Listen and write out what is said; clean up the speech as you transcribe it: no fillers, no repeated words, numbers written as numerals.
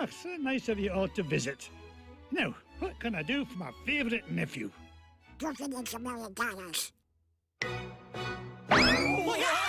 Ah, so nice of you all to visit. Now, what can I do for my favourite nephew? Brooklyn needs $1 million. Oh,